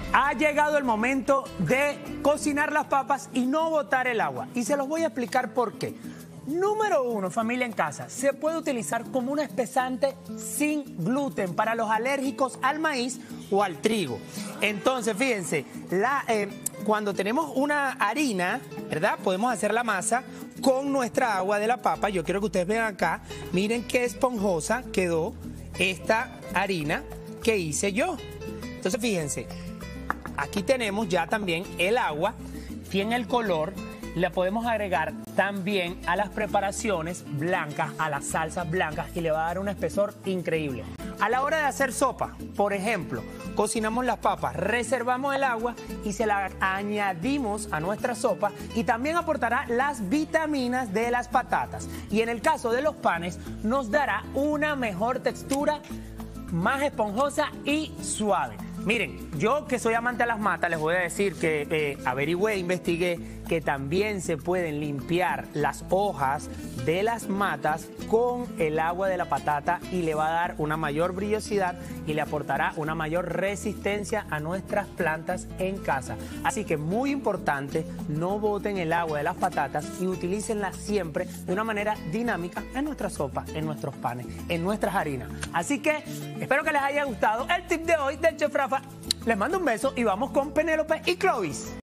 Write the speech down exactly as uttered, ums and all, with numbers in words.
Ha llegado el momento de cocinar las papas y no botar el agua. Y se los voy a explicar por qué. Número uno, familia en casa, se puede utilizar como un espesante sin gluten para los alérgicos al maíz o al trigo. Entonces, fíjense, la, eh, cuando tenemos una harina, ¿verdad? Podemos hacer la masa con nuestra agua de la papa. Yo quiero que ustedes vean acá, miren qué esponjosa quedó esta harina que hice yo. Entonces, fíjense, aquí tenemos ya también el agua, tiene el color. Le podemos agregar también a las preparaciones blancas, a las salsas blancas, y le va a dar un espesor increíble. A la hora de hacer sopa, por ejemplo, cocinamos las papas, reservamos el agua y se la añadimos a nuestra sopa, y también aportará las vitaminas de las patatas. Y en el caso de los panes, nos dará una mejor textura, más esponjosa y suave. Miren, yo que soy amante de las matas, les voy a decir que eh, averigüé, investigué que también se pueden limpiar las hojas de las matas con el agua de la patata y le va a dar una mayor brillosidad y le aportará una mayor resistencia a nuestras plantas en casa. Así que muy importante, no boten el agua de las patatas y utilícenla siempre de una manera dinámica en nuestra sopa, en nuestros panes, en nuestras harinas. Así que espero que les haya gustado el tip de hoy del Chef Rafa. Les mando un beso y vamos con Penélope y Clovis.